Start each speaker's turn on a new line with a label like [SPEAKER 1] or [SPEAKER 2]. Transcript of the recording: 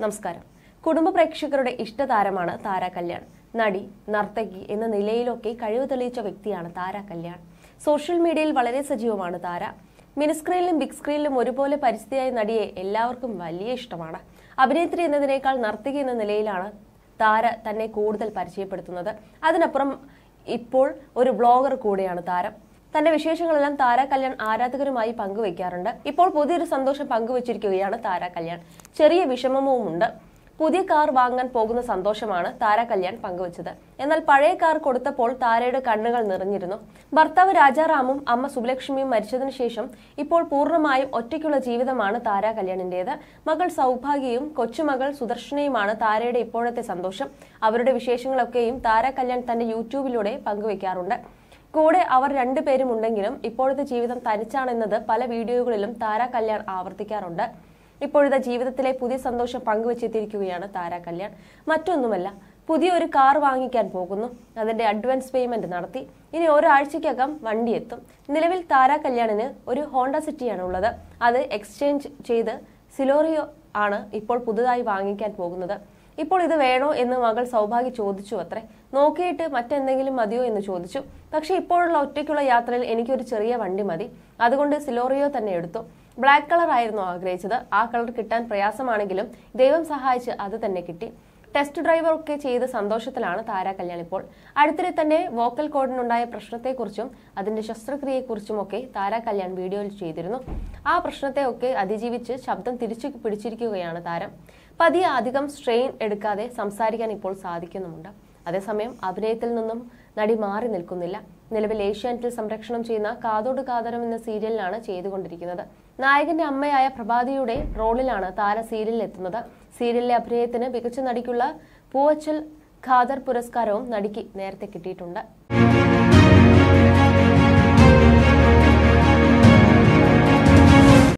[SPEAKER 1] നമസ്കാരം. കുടുംബ പ്രേക്ഷകരുടെ ഇഷ്ടതാരമാണ് താര കല്യാൺ. നടി, നർത്തകി എന്ന നിലയിലൊക്കെ കഴിവ് തെളിയിച്ച വ്യക്തിയാണ് താര കല്യാൺ. സോഷ്യൽ മീഡിയയിൽ വളരെ സജീവമാണ് താര. മിനിസ്ക്രീനിലും ബിഗ് സ്ക്രീനിലും ഒരുപോലെ പരിസ്ഥിതിയായ നടിയെ എല്ലാവർക്കും വലിയ ഇഷ്ടമാണ്. അഭിനേത്രി എന്നതിനേക്കാൾ നർത്തകി എന്ന നിലയിലാണ് താര തന്നെ കൂടുതൽ പരിചയപ്പെടുത്തുന്നത്. അതിനപ്പുറം ഇപ്പോൾ ഒരു വ്ളോഗർ കൂടെയാണ് താരം. തന്റെ വിശേഷങ്ങളെല്ലാം താര കല്യാൺ ആരാധകരുമായി പങ്കുവയ്ക്കാറുണ്ട്. ഇപ്പോൾ പുതിയൊരു സന്തോഷം പങ്കുവച്ചിരിക്കുകയാണ് താര കല്യാൺ. ചെറിയ വിഷമവുമുണ്ട്. പുതിയ കാർ വാങ്ങാൻ പോകുന്ന സന്തോഷമാണ് താര കല്യാൺ പങ്കുവച്ചത്. എന്നാൽ പഴയ കാർ കൊടുത്തപ്പോൾ താരയുടെ കണ്ണുകൾ നിറഞ്ഞിരുന്നു. ഭർത്താവ് രാജാറാമും അമ്മ സുബ്ലക്ഷ്മിയും മരിച്ചതിനു ശേഷം ഇപ്പോൾ പൂർണ്ണമായും ഒറ്റയ്ക്കുള്ള ജീവിതമാണ് താര കല്യാണിന്റേത്. മകൾ സൗഭാഗ്യയും കൊച്ചുമകൾ സുദർശനയുമാണ് താരയുടെ ഇപ്പോഴത്തെ സന്തോഷം. അവരുടെ വിശേഷങ്ങളൊക്കെയും താര കല്യാൺ തന്റെ യൂട്യൂബിലൂടെ പങ്കുവയ്ക്കാറുണ്ട്. കൂടെ അവർ രണ്ടുപേരും ഉണ്ടെങ്കിലും ഇപ്പോഴത്തെ ജീവിതം തനിച്ചാണെന്നത് പല വീഡിയോകളിലും താര കല്യാൺ ആവർത്തിക്കാറുണ്ട്. ഇപ്പോഴത്തെ ജീവിതത്തിലെ പുതിയ സന്തോഷം പങ്കുവച്ചെത്തിയിരിക്കുകയാണ് താര കല്യാൺ. മറ്റൊന്നുമല്ല, പുതിയൊരു കാർ വാങ്ങിക്കാൻ പോകുന്നു. അതിന്റെ അഡ്വാൻസ് പേയ്മെന്റ് നടത്തി. ഇനി ഒരാഴ്ചയ്ക്കകം വണ്ടി എത്തും. നിലവിൽ താര കല്യാണിന് ഒരു ഹോണ്ട സിറ്റിയാണ് ഉള്ളത്. അത് എക്സ്ചേഞ്ച് ചെയ്ത് സിലോറിയോ ആണ് ഇപ്പോൾ പുതുതായി വാങ്ങിക്കാൻ പോകുന്നത്. ഇപ്പോൾ ഇത് വേണോ എന്ന് മകൾ സൗഭാഗ്യ ചോദിച്ചു അത്രേ. നോക്കിയിട്ട് മറ്റെന്തെങ്കിലും മതിയോ എന്ന് ചോദിച്ചു. പക്ഷെ ഇപ്പോഴുള്ള ഒറ്റയ്ക്കുള്ള യാത്രയിൽ എനിക്കൊരു ചെറിയ വണ്ടി മതി, അതുകൊണ്ട് സിലോറിയോ തന്നെ എടുത്തു. ബ്ലാക്ക് കളർ ആയിരുന്നു ആഗ്രഹിച്ചത്. ആ കളർ കിട്ടാൻ പ്രയാസമാണെങ്കിലും ദൈവം സഹായിച്ച് അത് തന്നെ കിട്ടി. ടെസ്റ്റ് ഡ്രൈവർ ഒക്കെ ചെയ്ത് സന്തോഷത്തിലാണ് താര കല്യാൺ ഇപ്പോൾ. അടുത്തിടെ തന്നെ വോക്കൽ കോഡിനുണ്ടായ പ്രശ്നത്തെക്കുറിച്ചും അതിന്റെ ശസ്ത്രക്രിയയെക്കുറിച്ചും ഒക്കെ താര കല്യാൺ വീഡിയോയിൽ ചെയ്തിരുന്നു. ആ പ്രശ്നത്തെ ഒക്കെ അതിജീവിച്ച് ശബ്ദം തിരിച്ചു പിടിച്ചിരിക്കുകയാണ് താരം. പതിയെ അധികം സ്ട്രെയിൻ എടുക്കാതെ സംസാരിക്കാൻ ഇപ്പോൾ സാധിക്കുന്നുമുണ്ട്. അതേസമയം അഭിനയത്തിൽ നിന്നും നടി മാറി നിൽക്കുന്നില്ല. നിലവിൽ ഏഷ്യാനെറ്റിൽ സംരക്ഷണം ചെയ്യുന്ന കാതോട് കാതരം എന്ന സീരിയലിലാണ് ചെയ്തുകൊണ്ടിരിക്കുന്നത്. നായകന്റെ അമ്മയായ പ്രഭാതിയുടെ റോളിലാണ് താര സീരിയലിൽ എത്തുന്നത്. സീരിയലിലെ അഭിനയത്തിന് മികച്ച നടിക്കുള്ള പൂവച്ചൽ ഖാദർ പുരസ്കാരവും നടിക്ക് നേരത്തെ കിട്ടിയിട്ടുണ്ട്.